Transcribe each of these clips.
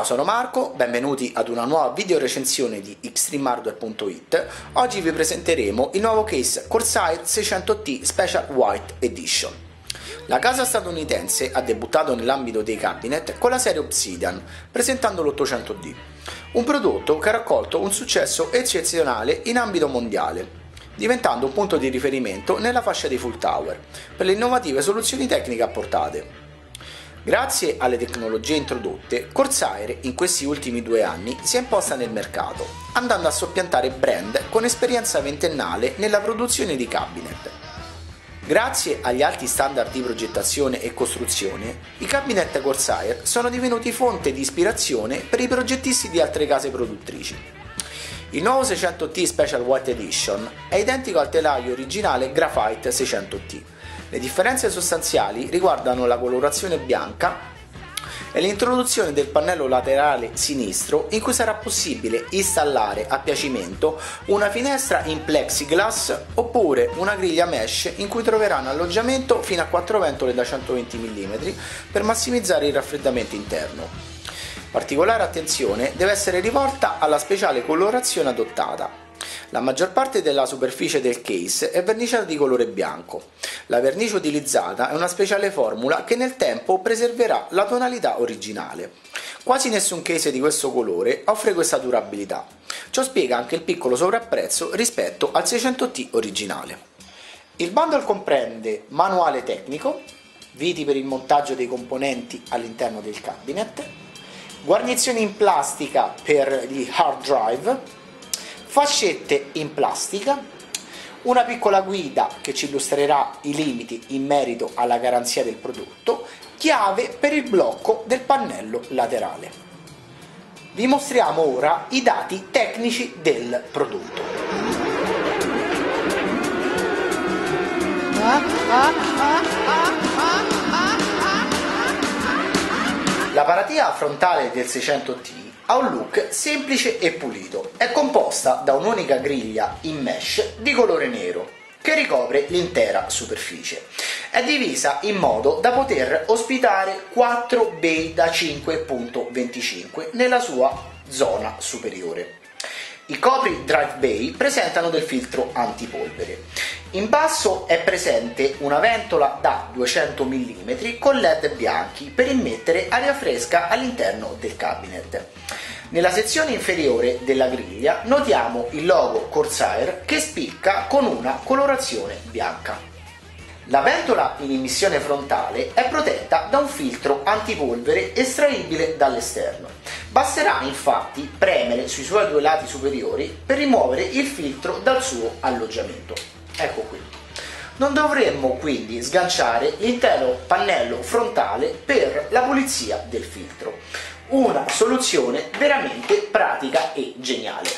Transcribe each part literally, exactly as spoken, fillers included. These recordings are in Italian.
sono Marco, benvenuti ad una nuova video recensione di extreme hardware punto it. Oggi vi presenteremo il nuovo case Corsair seicento T Special White Edition. La casa statunitense ha debuttato nell'ambito dei cabinet con la serie Obsidian, presentando l'ottocento D, un prodotto che ha raccolto un successo eccezionale in ambito mondiale, diventando un punto di riferimento nella fascia dei full tower per le innovative soluzioni tecniche apportate. Grazie alle tecnologie introdotte, Corsair in questi ultimi due anni si è imposta nel mercato, andando a soppiantare brand con esperienza ventennale nella produzione di cabinet. Grazie agli alti standard di progettazione e costruzione, i cabinet Corsair sono divenuti fonte di ispirazione per i progettisti di altre case produttrici. Il nuovo seicento T Special White Edition è identico al telaio originale Graphite seicento T. Le differenze sostanziali riguardano la colorazione bianca e l'introduzione del pannello laterale sinistro, in cui sarà possibile installare a piacimento una finestra in plexiglass oppure una griglia mesh in cui troveranno alloggiamento fino a quattro ventole da centoventi millimetri per massimizzare il raffreddamento interno. Particolare attenzione deve essere rivolta alla speciale colorazione adottata. La maggior parte della superficie del case è verniciata di colore bianco. La vernice utilizzata è una speciale formula che nel tempo preserverà la tonalità originale. Quasi nessun case di questo colore offre questa durabilità. Ciò spiega anche il piccolo sovrapprezzo rispetto al seicento T originale. Il bundle comprende manuale tecnico, viti per il montaggio dei componenti all'interno del cabinet, guarnizioni in plastica per gli hard drive, fascette in plastica, una piccola guida che ci illustrerà i limiti in merito alla garanzia del prodotto, chiave per il blocco del pannello laterale. Vi mostriamo ora i dati tecnici del prodotto. La paratia frontale del seicento T ha un look semplice e pulito. È composta da un'unica griglia in mesh di colore nero che ricopre l'intera superficie. È divisa in modo da poter ospitare quattro bay da cinque virgola venticinque nella sua zona superiore. I copri drive bay presentano del filtro antipolvere. In basso è presente una ventola da duecento millimetri con led bianchi per immettere aria fresca all'interno del cabinet. Nella sezione inferiore della griglia notiamo il logo Corsair che spicca con una colorazione bianca. La ventola in emissione frontale è protetta da un filtro antipolvere estraibile dall'esterno. Basterà infatti premere sui suoi due lati superiori per rimuovere il filtro dal suo alloggiamento. Ecco qui. Non dovremmo quindi sganciare l'intero pannello frontale per la pulizia del filtro. Una soluzione veramente pratica e geniale.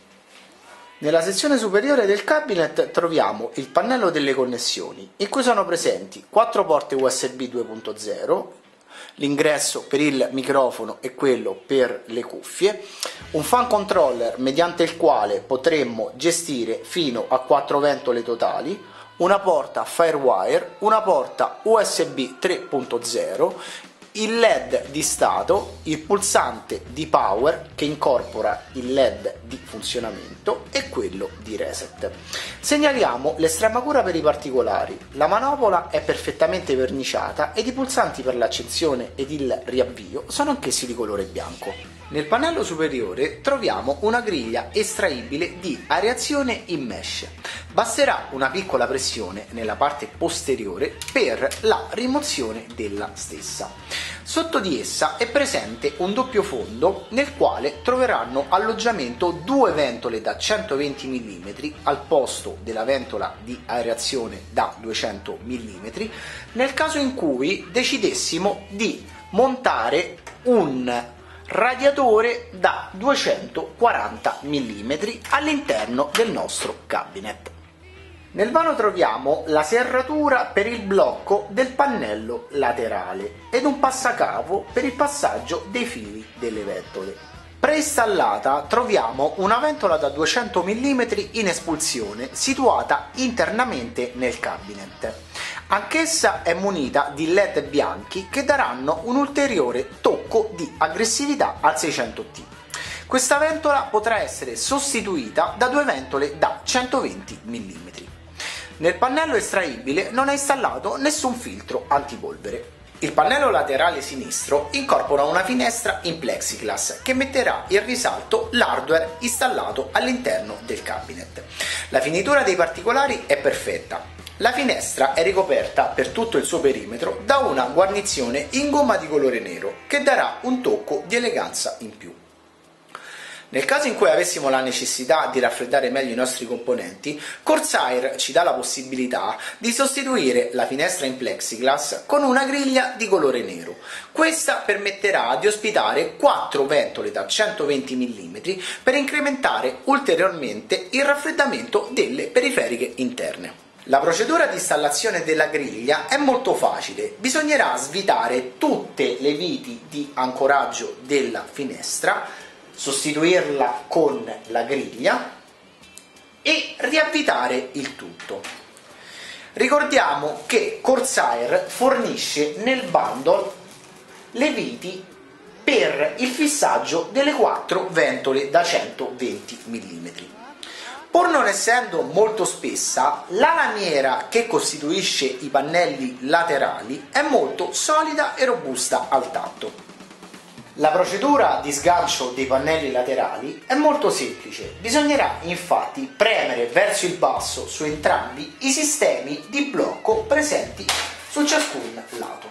Nella sezione superiore del cabinet troviamo il pannello delle connessioni, in cui sono presenti quattro porte U S B due punto zero, l'ingresso per il microfono e quello per le cuffie, un fan controller mediante il quale potremmo gestire fino a quattro ventole totali, una porta Firewire, una porta U S B tre punto zero, il led di stato, il pulsante di power che incorpora il led di funzionamento e quello di reset. Segnaliamo l'estrema cura per i particolari. La manopola è perfettamente verniciata ed i pulsanti per l'accensione ed il riavvio sono anch'essi di colore bianco. Nel pannello superiore troviamo una griglia estraibile di areazione in mesh. Basterà una piccola pressione nella parte posteriore per la rimozione della stessa. Sotto di essa è presente un doppio fondo nel quale troveranno alloggiamento due ventole da centoventi millimetri al posto della ventola di aerazione da duecento millimetri nel caso in cui decidessimo di montare un radiatore da duecentoquaranta millimetri all'interno del nostro cabinet. Nel vano troviamo la serratura per il blocco del pannello laterale ed un passacavo per il passaggio dei fili delle ventole. Preinstallata troviamo una ventola da duecento millimetri in espulsione situata internamente nel cabinet. Anch'essa è munita di L E D bianchi che daranno un ulteriore tocco di aggressività al seicento T. Questa ventola potrà essere sostituita da due ventole da centoventi millimetri. Nel pannello estraibile non è installato nessun filtro antipolvere. Il pannello laterale sinistro incorpora una finestra in plexiglass che metterà in risalto l'hardware installato all'interno del cabinet. La finitura dei particolari è perfetta. La finestra è ricoperta per tutto il suo perimetro da una guarnizione in gomma di colore nero che darà un tocco di eleganza in più. Nel caso in cui avessimo la necessità di raffreddare meglio i nostri componenti, Corsair ci dà la possibilità di sostituire la finestra in plexiglass con una griglia di colore nero. Questa permetterà di ospitare quattro ventole da centoventi millimetri per incrementare ulteriormente il raffreddamento delle periferiche interne. La procedura di installazione della griglia è molto facile, bisognerà svitare tutte le viti di ancoraggio della finestra, sostituirla con la griglia e riavvitare il tutto. Ricordiamo che Corsair fornisce nel bundle le viti per il fissaggio delle quattro ventole da centoventi millimetri. Pur non essendo molto spessa, la lamiera che costituisce i pannelli laterali è molto solida e robusta al tatto. La procedura di sgancio dei pannelli laterali è molto semplice, bisognerà infatti premere verso il basso su entrambi i sistemi di blocco presenti su ciascun lato.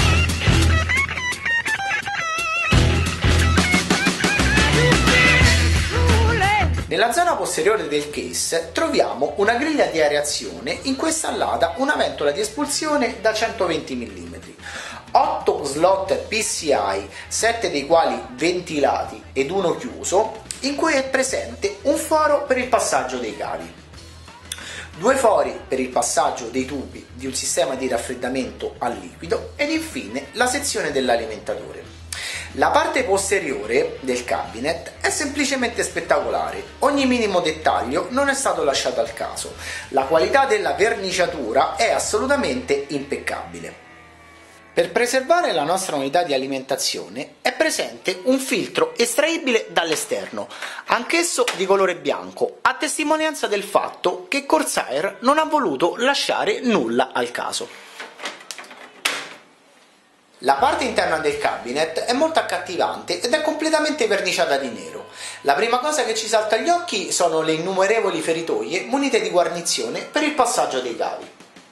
Nella zona posteriore del case troviamo una griglia di areazione in cui è installata una ventola di espulsione da centoventi millimetri. otto slot P C I, sette dei quali ventilati ed uno chiuso, in cui è presente un foro per il passaggio dei cavi, due fori per il passaggio dei tubi di un sistema di raffreddamento a liquido ed infine la sezione dell'alimentatore. La parte posteriore del cabinet è semplicemente spettacolare, ogni minimo dettaglio non è stato lasciato al caso, la qualità della verniciatura è assolutamente impeccabile. Per preservare la nostra unità di alimentazione è presente un filtro estraibile dall'esterno, anch'esso di colore bianco, a testimonianza del fatto che Corsair non ha voluto lasciare nulla al caso. La parte interna del cabinet è molto accattivante ed è completamente verniciata di nero. La prima cosa che ci salta agli occhi sono le innumerevoli feritoie munite di guarnizione per il passaggio dei cavi.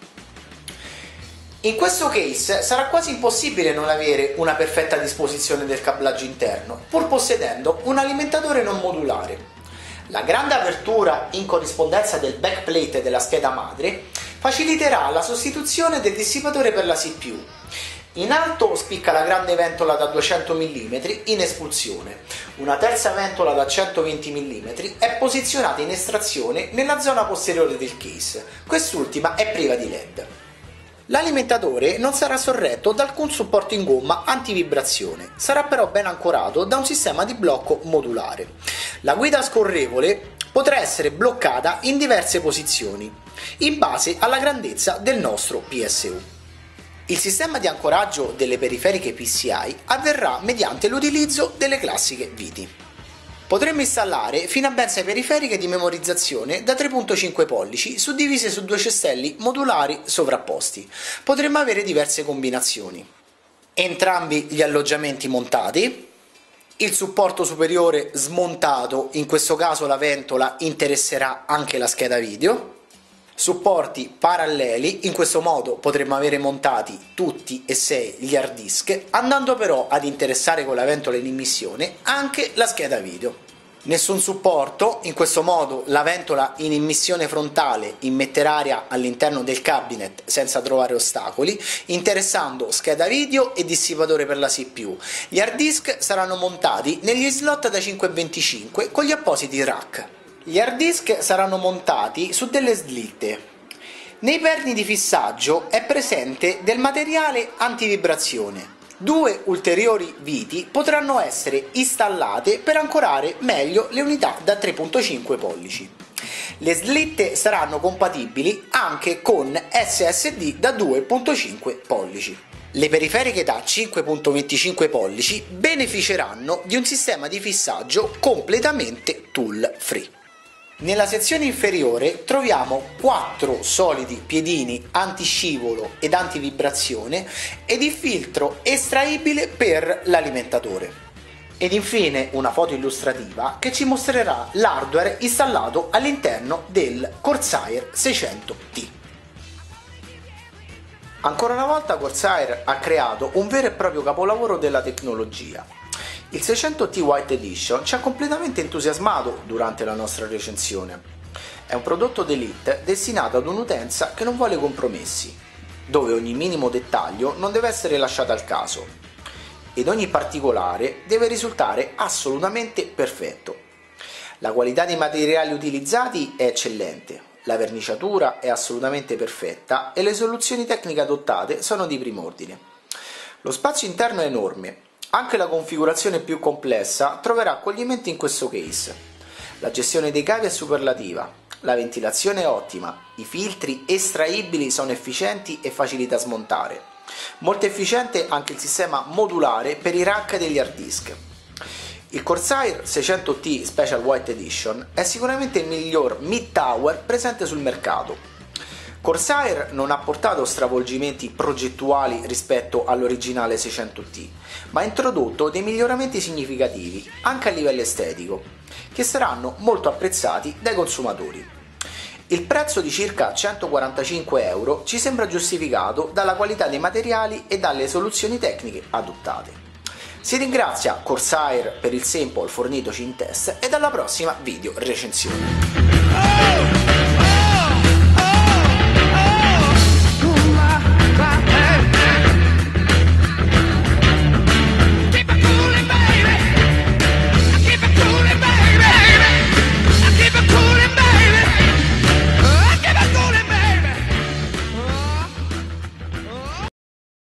In questo case sarà quasi impossibile non avere una perfetta disposizione del cablaggio interno, pur possedendo un alimentatore non modulare. La grande apertura in corrispondenza del backplate della scheda madre faciliterà la sostituzione del dissipatore per la C P U. In alto spicca la grande ventola da duecento millimetri in espulsione. Una terza ventola da centoventi millimetri è posizionata in estrazione nella zona posteriore del case. Quest'ultima è priva di L E D. L'alimentatore non sarà sorretto da alcun supporto in gomma antivibrazione, sarà però ben ancorato da un sistema di blocco modulare. La guida scorrevole potrà essere bloccata in diverse posizioni, in base alla grandezza del nostro P S U. Il sistema di ancoraggio delle periferiche P C I avverrà mediante l'utilizzo delle classiche viti. Potremmo installare fino a ben sei periferiche di memorizzazione da tre virgola cinque pollici suddivise su due cestelli modulari sovrapposti. Potremmo avere diverse combinazioni. Entrambi gli alloggiamenti montati, il supporto superiore smontato, in questo caso la ventola interesserà anche la scheda video, supporti paralleli, in questo modo potremmo avere montati tutti e sei gli hard disk, andando però ad interessare con la ventola in immissione anche la scheda video. Nessun supporto, in questo modo la ventola in immissione frontale immetterà aria all'interno del cabinet senza trovare ostacoli, interessando scheda video e dissipatore per la C P U. Gli hard disk saranno montati negli slot da cinque virgola venticinque con gli appositi rack. Gli hard disk saranno montati su delle slitte. Nei perni di fissaggio è presente del materiale antivibrazione. Due ulteriori viti potranno essere installate per ancorare meglio le unità da tre virgola cinque pollici. Le slitte saranno compatibili anche con S S D da due virgola cinque pollici. Le periferiche da cinque virgola venticinque pollici beneficeranno di un sistema di fissaggio completamente tool free. Nella sezione inferiore troviamo quattro solidi piedini antiscivolo ed antivibrazione ed il filtro estraibile per l'alimentatore. Ed infine una foto illustrativa che ci mostrerà l'hardware installato all'interno del Corsair seicento T. Ancora una volta Corsair ha creato un vero e proprio capolavoro della tecnologia. Il seicento T White Edition ci ha completamente entusiasmato durante la nostra recensione. È un prodotto d'élite destinato ad un'utenza che non vuole compromessi, dove ogni minimo dettaglio non deve essere lasciato al caso, ed ogni particolare deve risultare assolutamente perfetto. La qualità dei materiali utilizzati è eccellente, la verniciatura è assolutamente perfetta e le soluzioni tecniche adottate sono di prim'ordine. Lo spazio interno è enorme. Anche la configurazione più complessa troverà accoglimento in questo case. La gestione dei cavi è superlativa, la ventilazione è ottima, i filtri estraibili sono efficienti e facili da smontare. Molto efficiente anche il sistema modulare per i rack degli hard disk. Il Corsair seicento T Special White Edition è sicuramente il miglior mid-tower presente sul mercato. Corsair non ha portato stravolgimenti progettuali rispetto all'originale seicento T, ma ha introdotto dei miglioramenti significativi anche a livello estetico, che saranno molto apprezzati dai consumatori. Il prezzo di circa centoquarantacinque euro ci sembra giustificato dalla qualità dei materiali e dalle soluzioni tecniche adottate. Si ringrazia Corsair per il sample fornitoci in test e alla prossima video recensione.